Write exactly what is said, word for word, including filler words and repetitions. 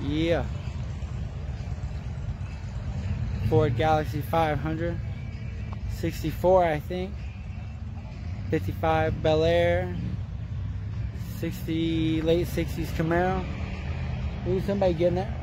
Yeah. Ford Galaxie five hundred. sixty-four, I think. fifty-five Bel Air. sixty, late sixties Camaro. Ooh, somebody getting that.